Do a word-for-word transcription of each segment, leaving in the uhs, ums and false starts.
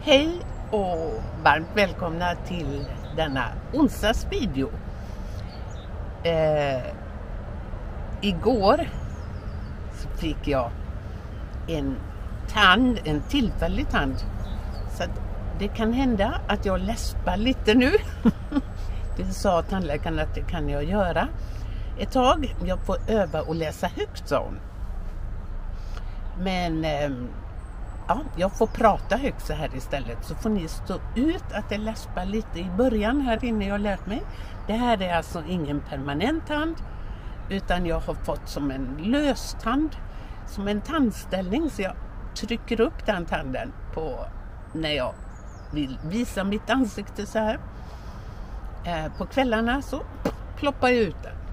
Hej och varmt välkomna till denna onsdags video. Eh, igår så fick jag en tand, en tillfällig tand. Så att det kan hända att jag läspar lite nu. Det sa tandläkaren att det kan jag göra ett tag. Jag får öva och läsa högt, sa hon. Men eh, ja, jag får prata högt så här istället. Så får ni stå ut att det läspar lite i början här inne jag har lärt mig. Det här är alltså ingen permanent tand. Utan jag har fått som en löstand. Som en tandställning. Så jag trycker upp den tanden på när jag vill visa mitt ansikte så här. Eh, på kvällarna så ploppar jag ut den.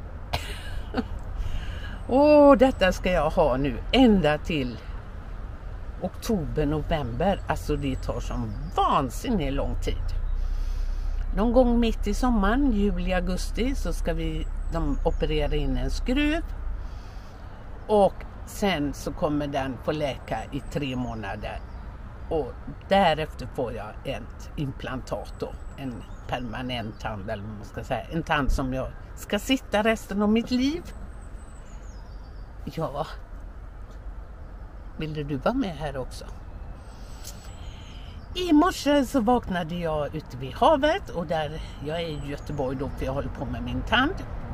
Och detta ska jag ha nu ända till oktober, november. Alltså det tar som vansinnigt lång tid. Någon gång mitt i sommaren, juli, augusti, så ska vi de operera in en skruv. Och sen så kommer den få läka i tre månader. Och därefter får jag ett implantat då. En permanent tand, eller vad man ska säga. En tand som jag ska sitta resten av mitt liv. Ja. Vill du vara med här också? I morse så vaknade jag ute vid havet. Och där, jag är i Göteborg då, för jag håller på med min tand.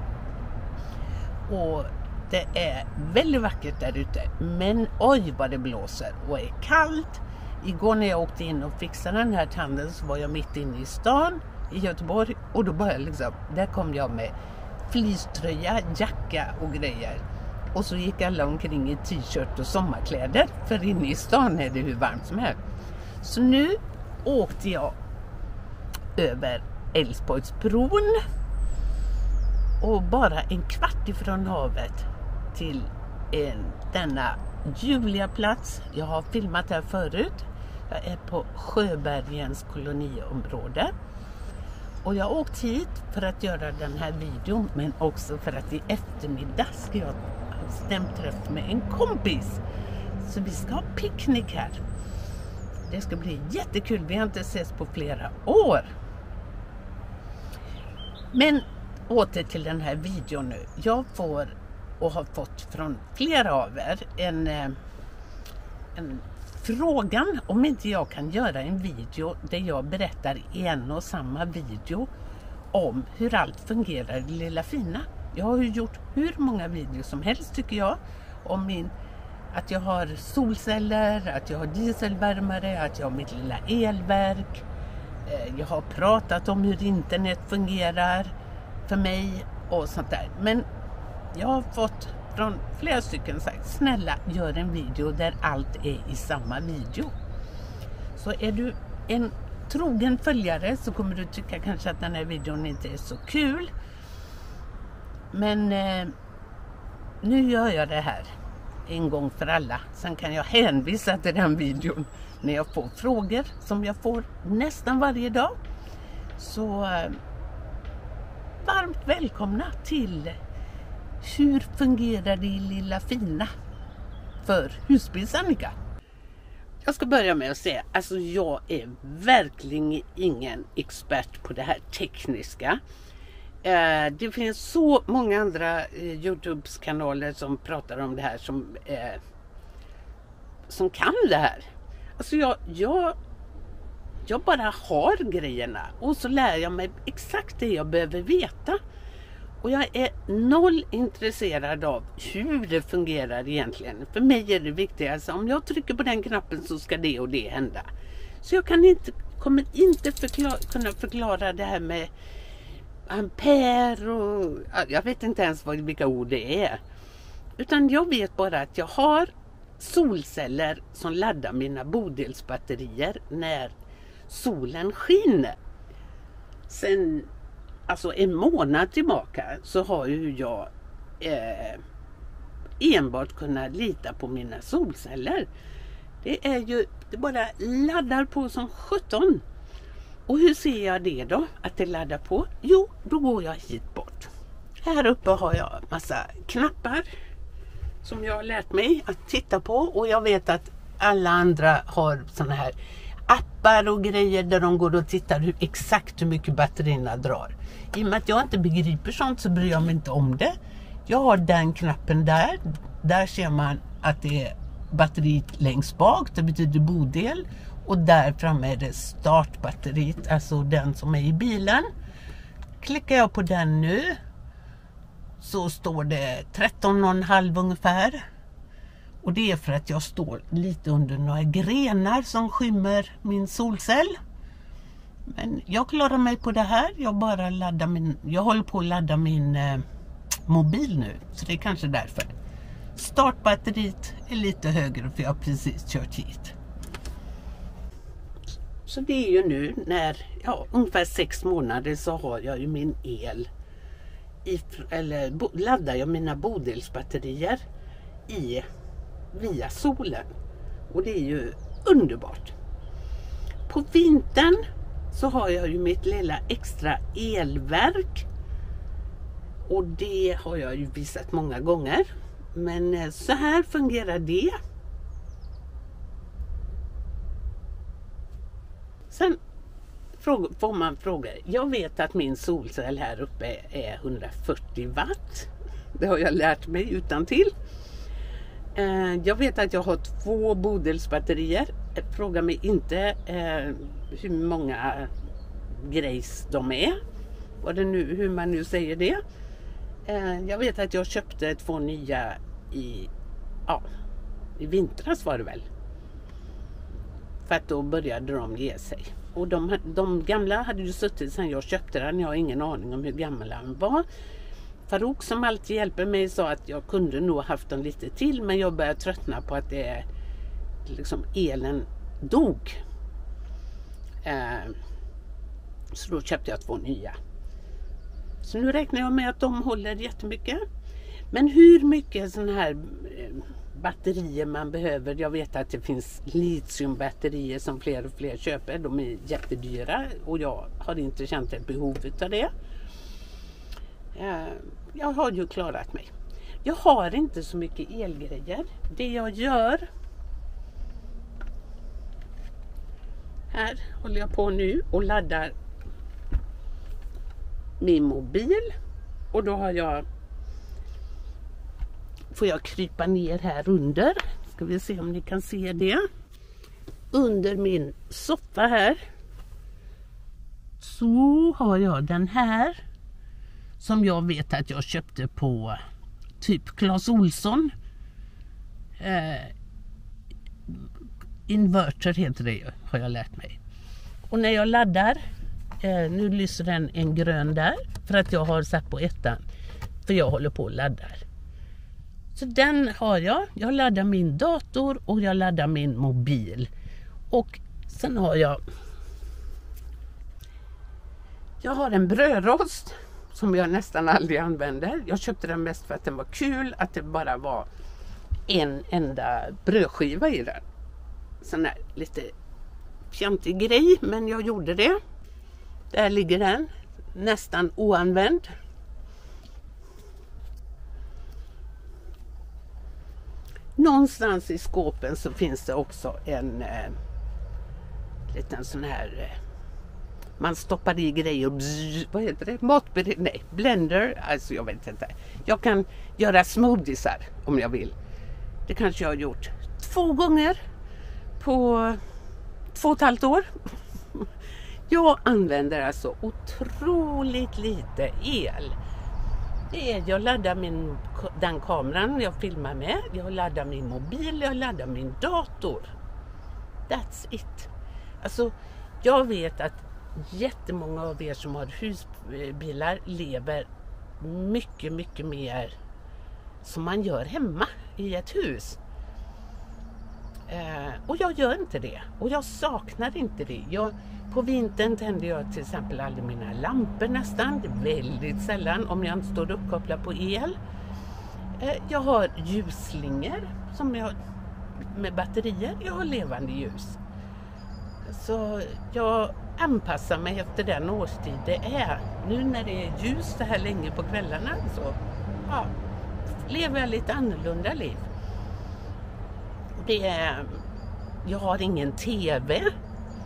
Och det är väldigt vackert där ute. Men oj vad det blåser och är kallt. Igår när jag åkte in och fixade den här tanden så var jag mitt inne i stan i Göteborg. Och då började liksom, där kom jag med fleecetröja, jacka och grejer. Och så gick alla omkring i t-shirt och sommarkläder. För inne i stan är det hur varmt som helst. Så nu åkte jag över Älvsborgsbron. Och bara en kvart ifrån havet till en, denna Juliaplats. Jag har filmat här förut. Jag är på Sjöbergens koloniområde. Och jag har åkt hit för att göra den här videon. Men också för att i eftermiddag ska jag ha stämträff med en kompis. Så vi ska ha picknick här. Det ska bli jättekul. Vi har inte setts på flera år. Men åter till den här videon nu. Jag får och har fått från flera av er en, en frågan om inte jag kan göra en video där jag berättar i en och samma video om hur allt fungerar i Lilla Fina. Jag har ju gjort hur många videos som helst tycker jag om min, att jag har solceller, att jag har dieselvärmare, att jag har mitt lilla elverk. Jag har pratat om hur internet fungerar för mig och sånt där. Men jag har fått från flera stycken sagt, snälla gör en video där allt är i samma video. Så är du en trogen följare så kommer du tycka kanske att den här videon inte är så kul. Men eh, nu gör jag det här en gång för alla. Sen kan jag hänvisa till den videon när jag får frågor som jag får nästan varje dag. Så eh, varmt välkomna till hur fungerar det i Lilla Fina för husbilsannika. Jag ska börja med att säga, alltså jag är verkligen ingen expert på det här tekniska. Eh, det finns så många andra eh, YouTube-kanaler som pratar om det här som, eh, som kan det här. Alltså jag, jag, jag bara har grejerna och så lär jag mig exakt det jag behöver veta. Och jag är noll intresserad av hur det fungerar egentligen. För mig är det viktigaste, om jag trycker på den knappen så ska det och det hända. Så jag kan inte, kommer inte förklara, kunna förklara det här med ampere och jag vet inte ens vad, vilka ord det är. Utan jag vet bara att jag har solceller som laddar mina bodelsbatterier när solen skiner. Sen alltså en månad tillbaka så har ju jag eh, enbart kunnat lita på mina solceller. Det är ju, det bara laddar på som sjutton. Och hur ser jag det då? Att det laddar på? Jo, då går jag hit bort. Här uppe har jag massa knappar som jag har lärt mig att titta på. Och jag vet att alla andra har såna här appar och grejer där de går och tittar hur, exakt hur mycket batterierna drar. I och med att jag inte begriper sånt så bryr jag mig inte om det. Jag har den knappen där. Där ser man att det är batteriet längst bak. Det betyder bodel. Och där framme är det startbatteriet. Alltså den som är i bilen. Klickar jag på den nu. Så står det tretton komma fem ungefär. Och det är för att jag står lite under några grenar som skymmer min solcell. Men jag klarar mig på det här. Jag bara laddar min, jag håller på att ladda min eh, mobil nu. Så det är kanske därför. Startbatteriet är lite högre för jag har precis kört hit. Så det är ju nu när, ja, ungefär sex månader så har jag ju min el. I, eller bo, laddar jag mina bodelsbatterier i via solen. Och det är ju underbart. På vintern så har jag ju mitt lilla extra elverk. Och det har jag ju visat många gånger. Men så här fungerar det. Sen får man fråga. Jag vet att min solcell här uppe är hundrafyrtio watt. Det har jag lärt mig utan till. Jag vet att jag har två bodelsbatterier. Fråga mig inte eh, hur många grejs de är. Vad det nu, hur man nu säger det. Eh, jag vet att jag köpte två nya i, ja, i vintras var det väl. För att då började de ge sig. Och de, de gamla hade ju suttit sedan jag köpte den. Jag har ingen aning om hur gammal den var. Farouk som alltid hjälper mig sa att jag kunde nog haft den lite till. Men jag började tröttna på att det liksom elen dog. Eh, så då köpte jag två nya. Så nu räknar jag med att de håller jättemycket. Men hur mycket sån här batterier man behöver. Jag vet att det finns litiumbatterier som fler och fler köper. De är jättedyra och jag har inte känt ett behov av det. Jag har ju klarat mig. Jag har inte så mycket elgrejer. Det jag gör. Här håller jag på nu och laddar min mobil. Och då har jag får jag krypa ner här under. Ska vi se om ni kan se det. Under min soffa här. Så har jag den här. Som jag vet att jag köpte på typ Clas Ohlson. Eh, inverter heter det ju, har jag lärt mig. Och när jag laddar, eh, nu lyser den en grön där. För att jag har satt på ettan. För jag håller på och laddar. Så den har jag. Jag laddar min dator och jag laddar min mobil. Och sen har jag Jag har en brödrost som jag nästan aldrig använder. Jag köpte den mest för att den var kul. Att det bara var en enda brödskiva i den. Sån här lite fjantig grej. Men jag gjorde det. Där ligger den. Nästan oanvänd. Någonstans i skåpen så finns det också en eh, liten sån här eh, man stoppar i grejer och bzz, vad heter det? Matbered, nej, blender, alltså jag vet inte. Jag kan göra smoothiesar om jag vill. Det kanske jag har gjort två gånger på två och ett halvt år. Jag använder alltså otroligt lite el. Det är, jag laddar min, den kameran jag filmar med. Jag laddar min mobil, jag laddar min dator. That's it. Alltså, jag vet att jättemånga av er som har husbilar lever mycket, mycket mer som man gör hemma i ett hus. Eh, och jag gör inte det. Och jag saknar inte det. Jag, på vintern tänder jag till exempel aldrig mina lampor nästan. Det är väldigt sällan om jag inte står uppkopplad på el. Eh, jag har ljusslingor som jag, med batterier. Jag har levande ljus. Så jag anpassar mig efter den årstid det är. Nu när det är ljus så här länge på kvällarna så ja, lever jag lite annorlunda liv. Det är, jag har ingen tv.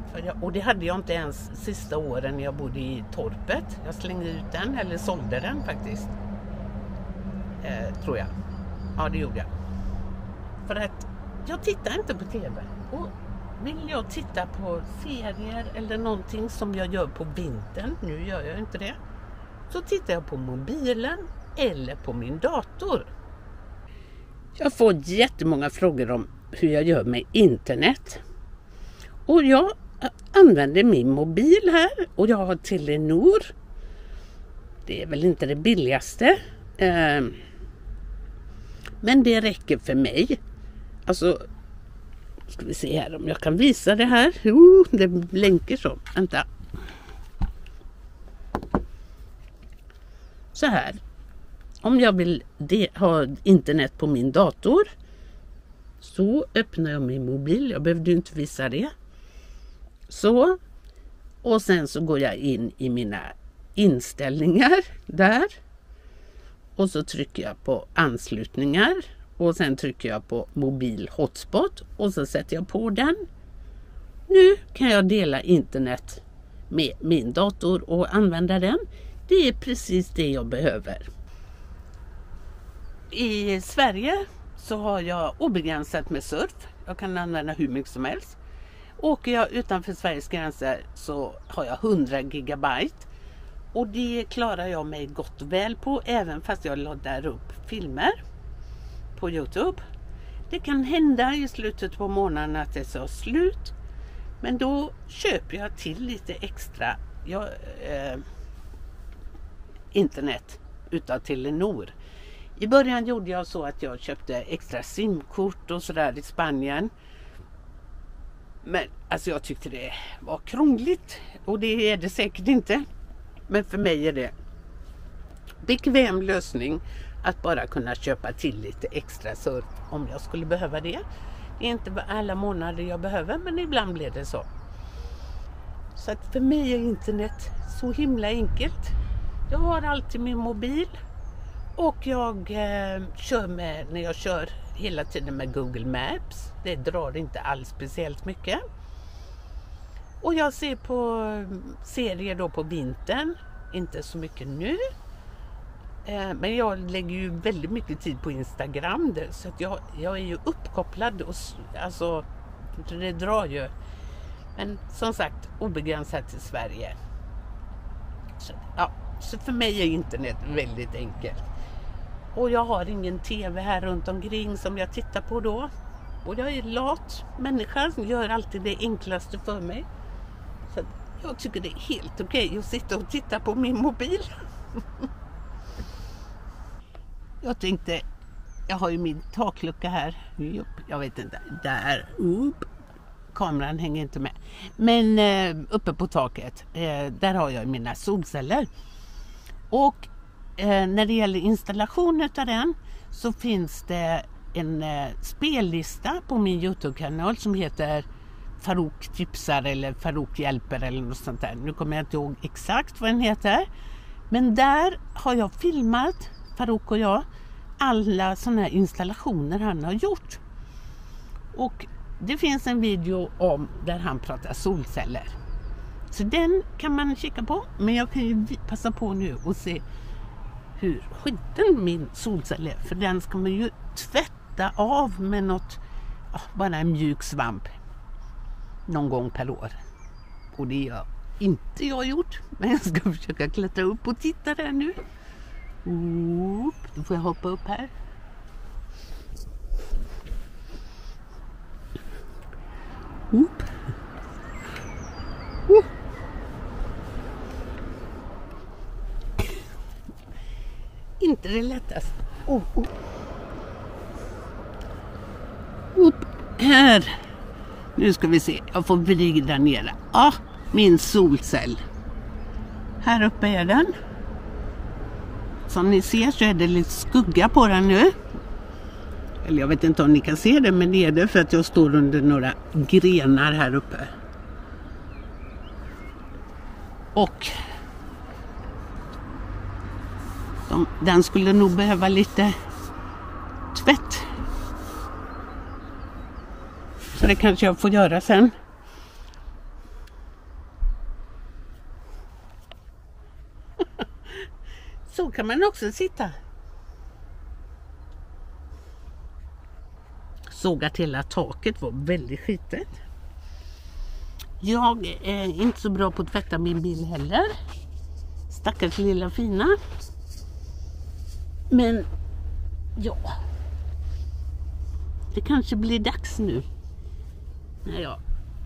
För jag, och det hade jag inte ens sista åren jag bodde i torpet. Jag slängde ut den, eller sålde den faktiskt. Eh, tror jag. Ja, det gjorde jag. För att jag tittar inte på tv. Och vill jag titta på serier eller någonting som jag gör på vintern, nu gör jag inte det, så tittar jag på mobilen eller på min dator. Jag får jättemånga frågor om hur jag gör med internet. Och jag använder min mobil här och jag har Telenor. Det är väl inte det billigaste. Men det räcker för mig. Alltså, ska vi se här om jag kan visa det här. Jo, det blänker så. Vänta. Så här. Om jag vill ha internet på min dator så öppnar jag min mobil. Jag behövde ju inte visa det. Så. Och sen så går jag in i mina inställningar där. Och så trycker jag på anslutningar. Och sen trycker jag på mobil hotspot. Och så sätter jag på den. Nu kan jag dela internet med min dator och använda den. Det är precis det jag behöver. I Sverige så har jag obegränsat med surf. Jag kan använda hur mycket som helst. Åker jag utanför Sveriges gränser så har jag hundra gigabyte. Och det klarar jag mig gott och väl på, även fast jag laddar upp filmer på YouTube. Det kan hända i slutet på månaden att det är slut. Men då köper jag till lite extra jag, eh, internet utav Telenor. I början gjorde jag så att jag köpte extra simkort och sådär i Spanien. Men alltså jag tyckte det var krångligt. Och det är det säkert inte. Men för mig är det bekväm lösning att bara kunna köpa till lite extra surf om jag skulle behöva det. Det är inte alla månader jag behöver, men ibland blir det så. Så att för mig är internet så himla enkelt. Jag har alltid min mobil och jag eh, kör med, när jag kör hela tiden med Google Maps. Det drar inte alls speciellt mycket. Och jag ser på serier då på vintern. Inte så mycket nu. Eh, men jag lägger ju väldigt mycket tid på Instagram. Där, så att jag, jag är ju uppkopplad. Och, alltså, det drar ju. Men som sagt, obegränsat till Sverige. Så, ja, så för mig är internet väldigt enkelt. Och jag har ingen tv här runt omkring som jag tittar på då. Och jag är lat människa som gör alltid det enklaste för mig. Så jag tycker det är helt okej att sitta och titta på min mobil. Jag tänkte, jag har ju min taklucka här. Jag vet inte, där upp. Kameran hänger inte med. Men eh, uppe på taket, eh, där har jag mina solceller. Och eh, när det gäller installation av den så finns det en eh, spellista på min YouTube-kanal som heter Farouk tipsar eller Farouk hjälper eller något sånt där. Nu kommer jag inte ihåg exakt vad den heter. Men där har jag filmat, Farouk och jag, alla sådana här installationer han har gjort. Och det finns en video om där han pratar solceller. Så den kan man kika på. Men jag kan ju passa på nu och se hur skiten min solcell är. För den ska man ju tvätta av med något, bara en mjuk svamp. Någon gång per år. Och det har inte jag gjort. Men jag ska försöka klättra upp och titta där nu. Oop, då får jag hoppa upp här. Oop. Oh. Inte det lättaste. Oh, oh. Oop. Här. Nu ska vi se. Jag får vrida ner. Ja, min solcell. Här uppe är den. Som ni ser så är det lite skugga på den nu. Eller jag vet inte om ni kan se det, men det är det för att jag står under några grenar här uppe. Och de, den skulle nog behöva lite tvätt. Så det kanske jag får göra sen. Så kan man också sitta. Såg att hela taket var väldigt skitigt. Jag är inte så bra på att tvätta min bil heller. Stackars lilla fina. Men ja. Det kanske blir dags nu. När jag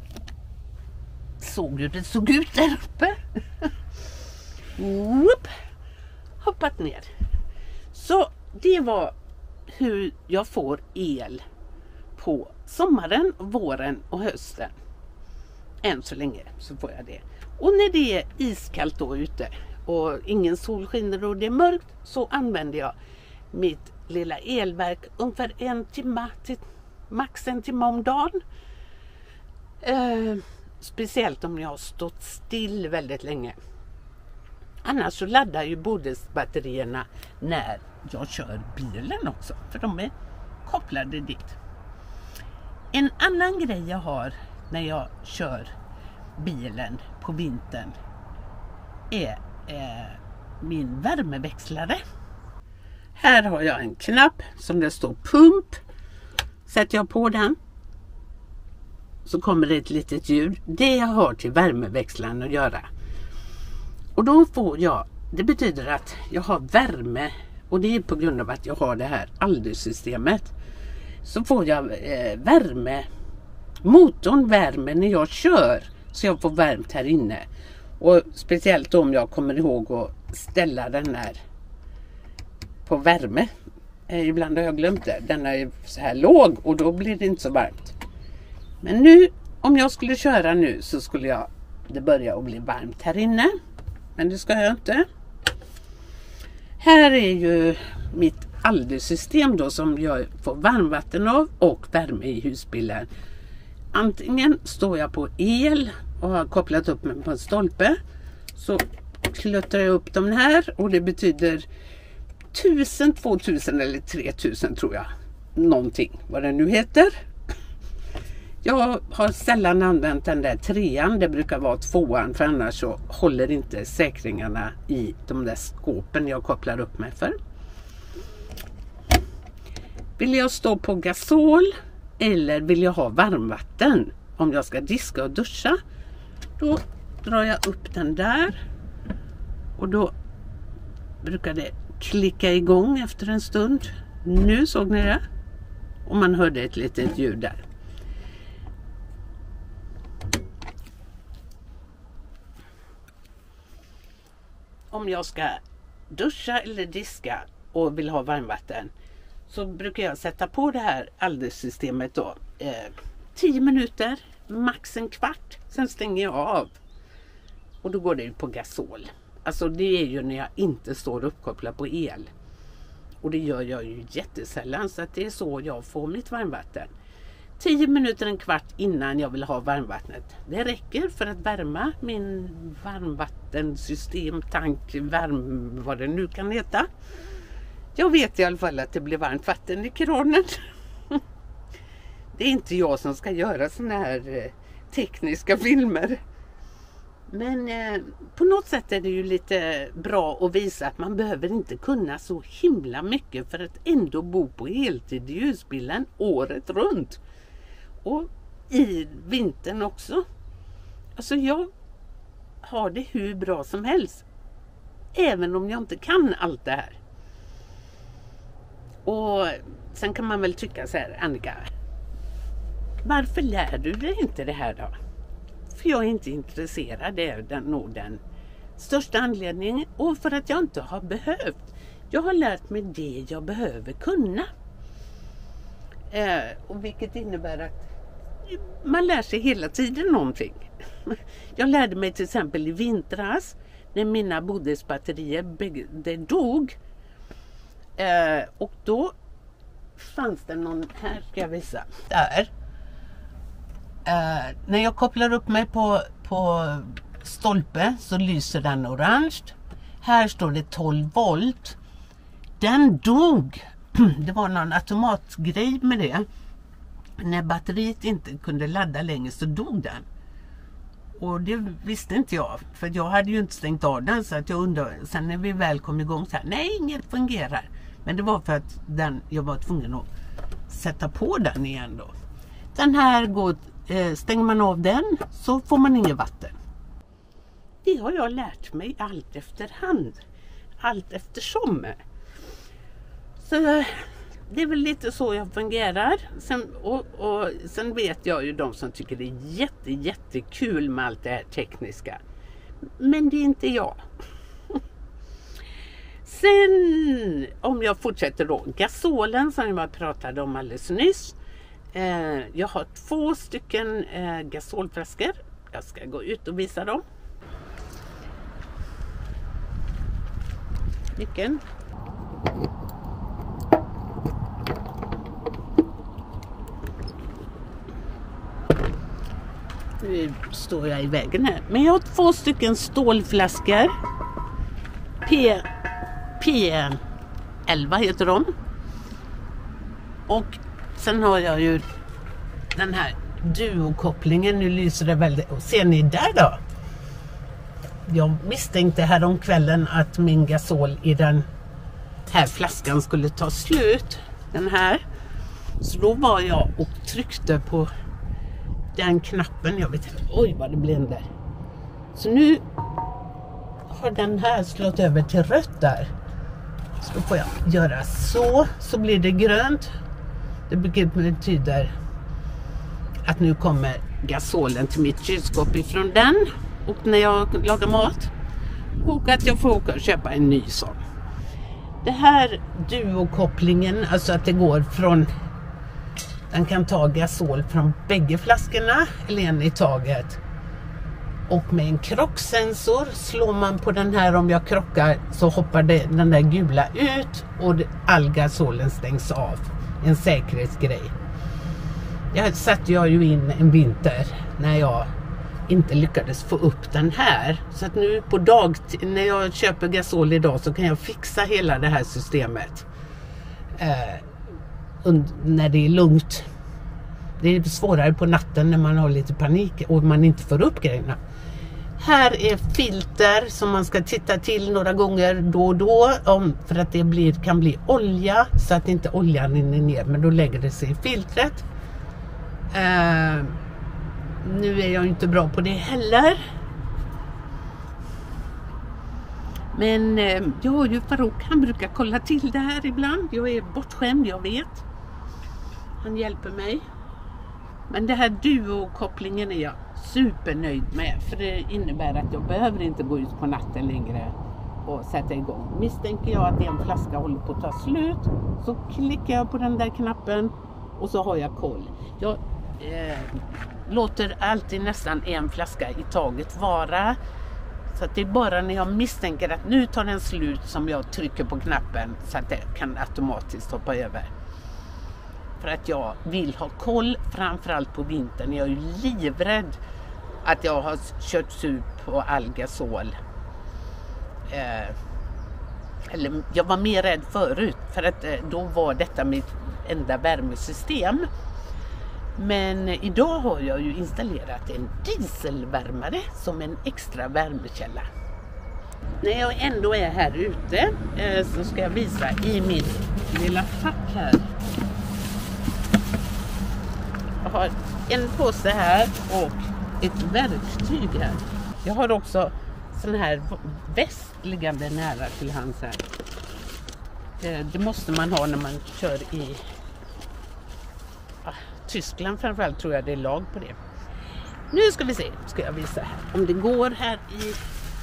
såg hur det såg ut där uppe. Whoop. Hoppat ner. Så det var hur jag får el på sommaren, våren och hösten. Än så länge så får jag det. Och när det är iskallt då ute och ingen sol skiner och det är mörkt, så använder jag mitt lilla elverk ungefär en timme till max en timme om dagen. Eh, speciellt om jag har stått still väldigt länge. Annars så laddar ju bodisbatterierna när jag kör bilen också, för de är kopplade dit. En annan grej jag har när jag kör bilen på vintern är eh, min värmeväxlare. Här har jag en knapp som det står pump. Sätter jag på den så kommer det ett litet ljud. Det jag har till värmeväxlaren att göra. Och då får jag, det betyder att jag har värme, och det är på grund av att jag har det här Aldus-systemet. Så får jag eh, värme, motorn värmer när jag kör, så jag får värmt här inne. Och speciellt om jag kommer ihåg att ställa den här på värme. Eh, ibland har jag glömt det. Den är så här låg och då blir det inte så varmt. Men nu, om jag skulle köra nu, så skulle jag, det börja att bli varmt här inne. Men det ska jag inte. Här är ju mitt Aldus-system då, som jag får varmvatten av och värme i husbilen. Antingen står jag på el och har kopplat upp mig på en stolpe, så klöttrar jag upp dem här, och det betyder tusen, tvåtusen eller tre tusen tror jag. Någonting, vad det nu heter. Jag har sällan använt den där trean, det brukar vara tvåan, för annars så håller inte säkringarna i de där skåpen jag kopplar upp mig för. Vill jag stå på gasol eller vill jag ha varmvatten om jag ska diska och duscha, då drar jag upp den där, och då brukar det klicka igång efter en stund. Nu såg ni det, och man hörde ett litet ljud där. Om jag ska duscha eller diska och vill ha varmvatten, så brukar jag sätta på det här Aldus-systemet då. Eh, tio minuter, max en kvart. Sen stänger jag av. Och då går det ju på gasol. Alltså det är ju när jag inte står uppkopplad på el. Och det gör jag ju jättesällan, så att det är så jag får mitt varmvatten. tio minuter, en kvart innan jag vill ha varmvattnet. Det räcker för att värma min varmvattensystem, tank, värm, vad det nu kan heta. Jag vet i alla fall att det blir varmt vatten i kranen. Det är inte jag som ska göra såna här tekniska filmer. Men eh, på något sätt är det ju lite bra att visa att man behöver inte kunna så himla mycket för att ändå bo på heltid i husbilen året runt. Och i vintern också. Alltså jag har det hur bra som helst. Även om jag inte kan allt det här. Och sen kan man väl tycka så här, Annika, varför lär du dig inte det här då? För jag är inte intresserad, det är den, nog den största anledningen. Och för att jag inte har behövt. Jag har lärt mig det jag behöver kunna. Eh, och vilket innebär att man lär sig hela tiden någonting. Jag lärde mig till exempel i vintras, när mina bodisbatterier det dog. Eh, och då fanns det någon, här ska jag visa, där. Eh, när jag kopplar upp mig på, på stolpe så lyser den orange. Här står det tolv volt. Den dog. Det var någon automatgrej med det. När batteriet inte kunde ladda längre så dog den. Och det visste inte jag, för jag hade ju inte stängt av den, så att jag undrade, sen när vi väl kom igång så här, nej, inget fungerar. Men det var för att den, jag var tvungen att sätta på den igen då. Den här går, eh, stänger man av den så får man inget vatten. Det har jag lärt mig allt efterhand, allt eftersom. Så det är väl lite så jag fungerar. Sen, och, och, sen vet jag ju de som tycker det är jätte, jättekul med allt det här tekniska. Men det är inte jag. Sen om jag fortsätter då. Gasolen som jag pratade om alldeles nyss. Eh, jag har två stycken eh, gasolflaskor. Jag ska gå ut och visa dem. Nyckeln. Nu står jag i vägen här. Men jag har två stycken stålflaskor. P, P elva heter de. Och sen har jag ju den här duokopplingen. Nu lyser det väldigt. Och ser ni där då? Jag misstänkte här om kvällen att min gasol i den här flaskan skulle ta slut. Den här. Så då var jag och tryckte på den knappen. Jag vet inte. Oj vad det bländer. Så nu har den här slått över till rött där. Så då får jag göra så. Så blir det grönt. Det betyder att nu kommer gasolen till mitt kylskåp ifrån den. Och när jag lagar mat. Och att jag får åka och köpa en ny sån. Det här duokopplingen. Alltså att det går från. Den kan ta gasol från bägge flaskorna. Eller en i taget. Och med en krocksensor slår man på den här, om jag krockar så hoppar det, den där gula ut och all gasolen stängs av. En säkerhetsgrej. Jag satte jag ju in en vinter när jag inte lyckades få upp den här. Så att nu på dagtid, när jag köper gasol idag så kan jag fixa hela det här systemet. Eh, und, när det är lugnt. Det är svårare på natten när man har lite panik och man inte får upp grejerna. Här är filter som man ska titta till några gånger då och då. Om, för att det blir, kan bli olja. Så att inte oljan rinner ner. Men då lägger det sig i filtret. Uh, nu är jag inte bra på det heller. Men uh, jag har ju Farouk. Han brukar kolla till det här ibland. Jag är bortskämd, jag vet. Han hjälper mig. Men det här duokopplingen är jag supernöjd med. För det innebär att jag behöver inte gå ut på natten längre och sätta igång. Misstänker jag att en flaska håller på att ta slut, så klickar jag på den där knappen och så har jag koll. Jag eh, låter alltid nästan en flaska i taget vara. Så att det är bara när jag misstänker att nu tar den slut som jag trycker på knappen så att det kan automatiskt hoppa över. För att jag vill ha koll, framförallt på vintern. Jag är ju livrädd att jag har kört slut på all gasol. Eh, eller jag var mer rädd förut, för att eh, då var detta mitt enda värmesystem. Men eh, idag har jag ju installerat en dieselvärmare som en extra värmekälla. När jag ändå är här ute eh, så ska jag visa i min lilla fack här. Jag har en påse här och ett verktyg här. Jag har också sån här väst liggande nära till hands här. Det måste man ha när man kör i ah, Tyskland framförallt, tror jag det är lag på det. Nu ska vi se, ska jag visa här. Om det går här i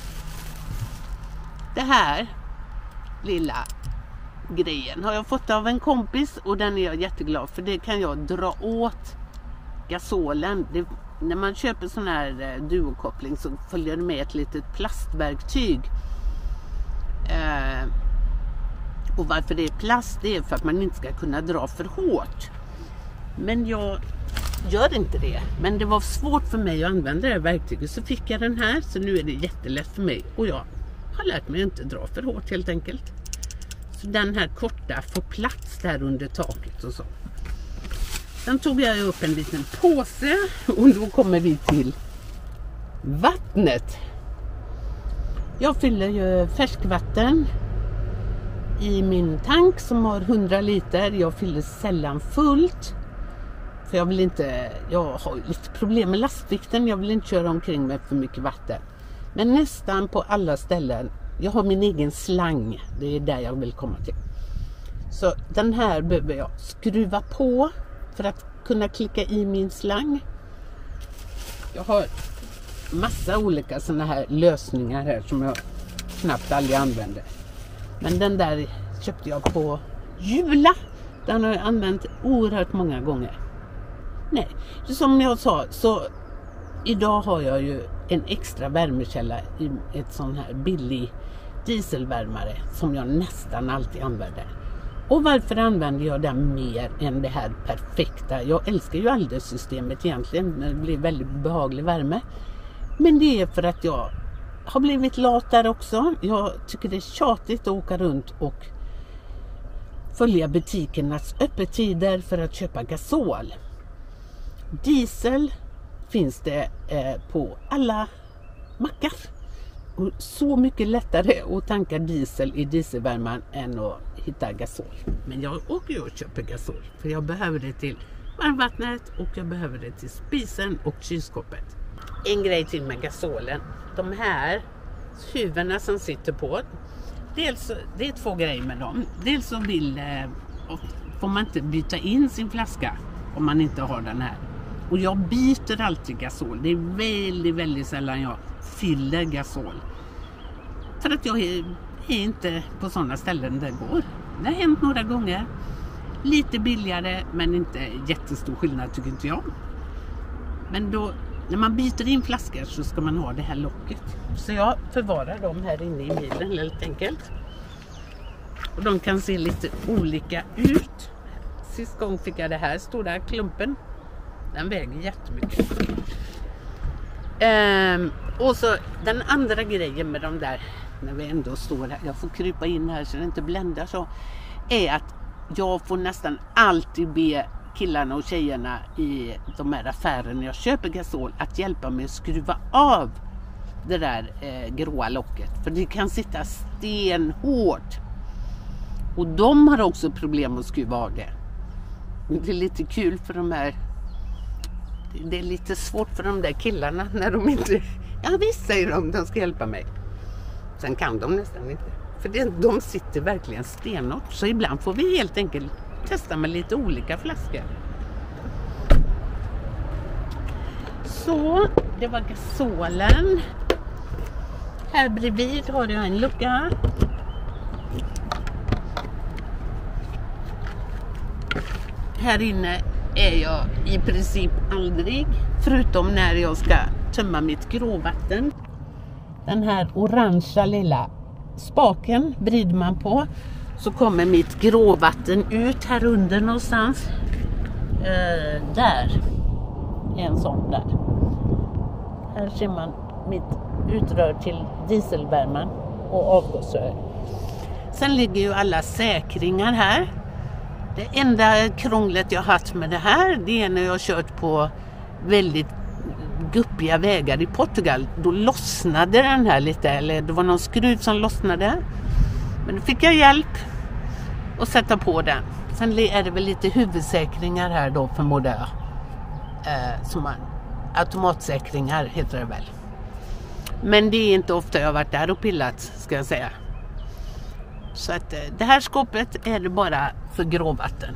det här lilla grejen. Har jag fått av en kompis och den är jag jätteglad för. Det kan jag dra åt gasolen. Det, när man köper sån här eh, duokoppling så följer det med ett litet plastverktyg. Eh, och varför det är plast, det är för att man inte ska kunna dra för hårt. Men jag gör inte det. Men det var svårt för mig att använda det här verktyget, så fick jag den här. Så nu är det jättelätt för mig. Och jag har lärt mig att inte dra för hårt helt enkelt. Så den här korta får plats där under taket och så. Sen tog jag upp en liten påse och då kommer vi till Vattnet. Jag fyller ju färskvatten i min tank som har hundra liter. Jag fyller sällan fullt. För jag vill inte, jag har lite problem med lastvikten. Jag vill inte köra omkring med för mycket vatten. Men nästan på alla ställen. Jag har min egen slang. Det är där jag vill komma till. Så den här behöver jag skruva på för att kunna klicka i min slang. Jag har massa olika såna här lösningar här som jag knappt aldrig använder. Men den där köpte jag på Jula. Den har jag använt oerhört många gånger. Nej, som jag sa, så idag har jag ju en extra värmekälla i ett sån här billig dieselvärmare som jag nästan alltid använder. Och varför använder jag den mer än det här perfekta? Jag älskar ju Alde-systemet egentligen. Det blir väldigt behaglig värme. Men det är för att jag har blivit lat där också. Jag tycker det är tjatigt att åka runt och följa butikernas öppettider för att köpa gasol. Diesel finns det eh, på alla mackar. Och så mycket lättare att tanka diesel i dieselvärmaren än att hitta gasol. Men jag åker ju och köper gasol. För jag behöver det till varmvattnet och jag behöver det till spisen och kylskåpet. En grej till med gasolen. De här huvorna som sitter på. Dels, det är två grejer med dem. Dels så vill, eh, får man inte byta in sin flaska om man inte har den här. Och jag byter alltid gasol. Det är väldigt, väldigt sällan jag fyller gasol. För att jag är, är inte på sådana ställen där det går. Det har hänt några gånger. Lite billigare men inte jättestor skillnad tycker inte jag. Men då, när man byter in flaskor så ska man ha det här locket. Så jag förvarar dem här inne i bilen helt enkelt. Och de kan se lite olika ut. Sist gång fick jag det här stora klumpen. Den väger jättemycket. Ehm, och så den andra grejen med de där, när vi ändå står här, jag får krypa in här så det inte bländar så, är att jag får nästan alltid be killarna och tjejerna i de här affärerna jag köper gasol att hjälpa mig att skruva av det där eh, gråa locket. För det kan sitta stenhårt. Och de har också problem att skruva av det. Det är lite kul för de här. Det är lite svårt för de där killarna när de inte... Ja visst säger de, de ska hjälpa mig. Sen kan de nästan inte. För det, de sitter verkligen stenhårt. Så ibland får vi helt enkelt testa med lite olika flaskor. Så, det var gasolen. Här bredvid har jag en lucka. Här inne är jag i princip aldrig, förutom när jag ska tömma mitt gråvatten. Den här orangea lilla spaken vrider man på, så kommer mitt gråvatten ut här under någonstans. Eh, där är en sån där. Här ser man mitt utrör till dieselvärmen och avgasrör. Sen ligger ju alla säkringar här. Det enda krånglet jag haft med det här, det är när jag har kört på väldigt guppiga vägar i Portugal. Då lossnade den här lite, eller det var någon skruv som lossnade. Men då fick jag hjälp att sätta på den. Sen är det väl lite huvudsäkringar här då, förmodar jag. Eh, som man, automatsäkringar heter det väl. Men det är inte ofta jag har varit där och pillat, ska jag säga. Så att det här skåpet är det bara för gråvatten.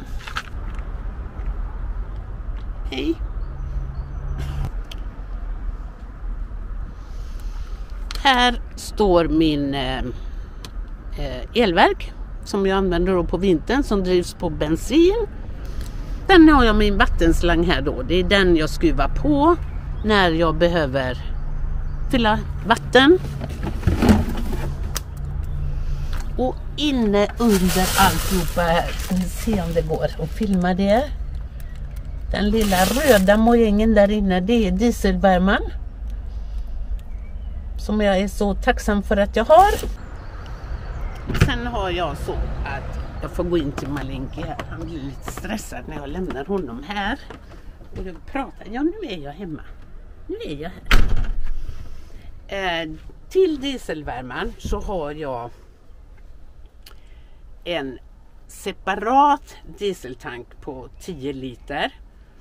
Hej! Här står min eh, elverk som jag använder då på vintern, som drivs på bensin. Den har jag min vattenslang här då. Det är den jag skruvar på när jag behöver fylla vatten. Och inne under alltihopa här, ska vi se om det går att filma det. Den lilla röda mojängen där inne, det är dieselvärmen. Som jag är så tacksam för att jag har. Sen har jag så att jag får gå in till Malinki här. Han blir lite stressad när jag lämnar honom här. Och jag pratar, ja nu är jag hemma. Nu är jag här. Eh, till dieselvärmen så har jag en separat dieseltank på tio liter.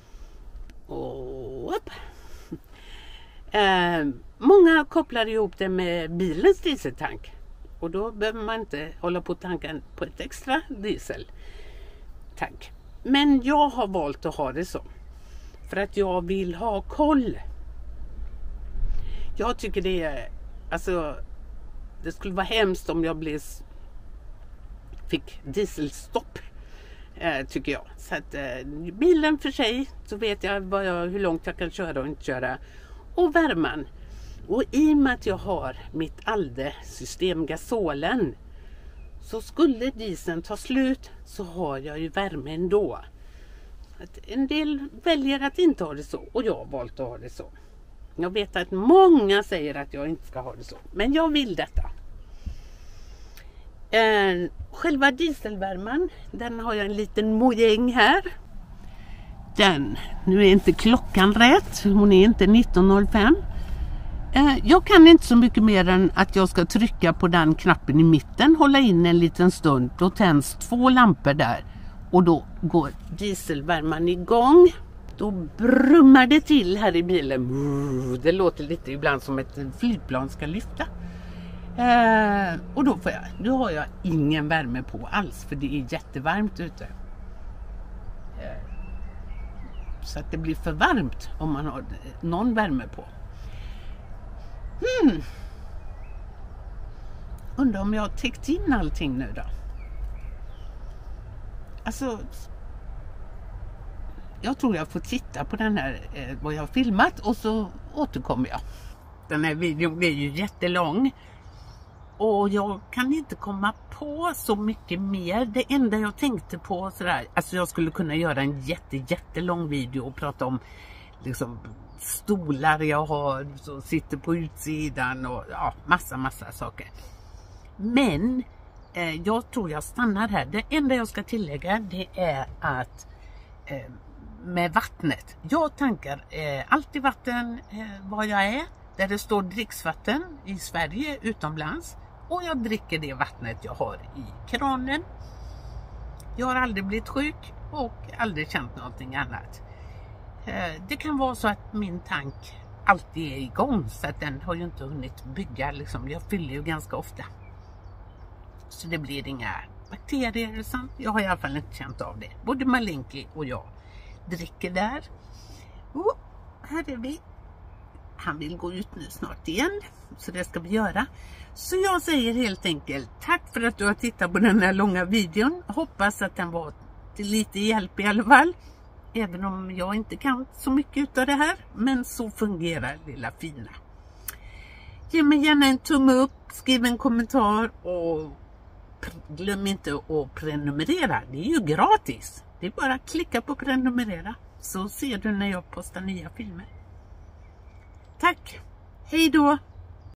Och upp. Eh, många kopplar ihop det med bilens dieseltank. Och då behöver man inte hålla på tanken på ett extra dieseltank. Men jag har valt att ha det så. För att jag vill ha koll. Jag tycker det är, alltså, det skulle vara hemskt om jag blev, fick dieselstopp, eh, tycker jag. Så att eh, bilen för sig, så vet jag, vad jag hur långt jag kan köra och inte köra. Och värmen. Och i och med att jag har mitt ALDE-system gasolen, så skulle dieseln ta slut så har jag ju värme ändå. Att en del väljer att inte ha det så, och jag har valt att ha det så. Jag vet att många säger att jag inte ska ha det så, men jag vill detta. Eh, själva dieselvärmen, den har jag en liten mojäng här. Den, nu är inte klockan rätt, hon är inte nitton noll fem. Eh, jag kan inte så mycket mer än att jag ska trycka på den knappen i mitten, hålla in en liten stund, då tänds två lampor där. Och då går dieselvärmen igång. Då brummar det till här i bilen. Det låter lite ibland som ett flygplan ska lyfta. Eh, och då får jag, då har jag ingen värme på alls, för det är jättevarmt ute. Eh, så att det blir för varmt om man har någon värme på. Hmm. Undrar om jag har täckt in allting nu då. Alltså, jag tror jag får titta på den här, eh, vad jag har filmat, och så återkommer jag. Den här videon blir ju jättelång. Och jag kan inte komma på så mycket mer. Det enda jag tänkte på sådär, alltså jag skulle kunna göra en jätte, jättelång video och prata om liksom stolar jag har, så sitter på utsidan och ja, massa, massa saker. Men eh, jag tror jag stannar här. Det enda jag ska tillägga, det är att eh, med vattnet. Jag tankar eh, alltid vatten eh, var jag är. Där det står dricksvatten i Sverige, utomlands. Och jag dricker det vattnet jag har i kranen. Jag har aldrig blivit sjuk och aldrig känt någonting annat. Eh, det kan vara så att min tank alltid är igång, så att den har ju inte hunnit bygga. Liksom. Jag fyller ju ganska ofta. Så det blir inga bakterier och sånt. Jag har i alla fall inte känt av det. Både Malinki och jag dricker där. Oh, här är vi. Han vill gå ut nu snart igen. Så det ska vi göra. Så jag säger helt enkelt tack för att du har tittat på den här långa videon. Hoppas att den var till lite hjälp i alla fall. Även om jag inte kan så mycket av det här. Men så fungerar lilla fina. Ge mig gärna en tumme upp. Skriv en kommentar. Och glöm inte att prenumerera. Det är ju gratis. Det är bara att klicka på prenumerera. Så ser du när jag postar nya filmer. Tack. Hej då.